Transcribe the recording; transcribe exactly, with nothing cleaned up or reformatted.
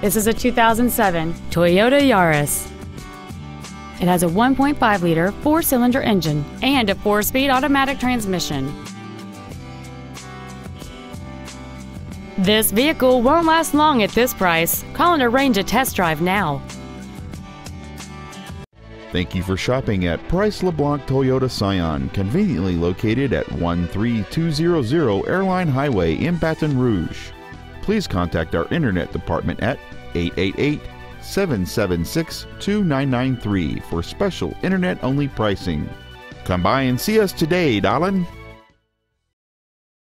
This is a two thousand seven Toyota Yaris. It has a one point five liter four-cylinder engine and a four-speed automatic transmission. This vehicle won't last long at this price. Call and arrange a test drive now. Thank you for shopping at Price LeBlanc Toyota Scion, conveniently located at one three two zero zero Airline Highway in Baton Rouge. Please contact our internet department at eight eight eight, seven seven six, two nine nine three for special internet-only pricing. Come by and see us today, darling.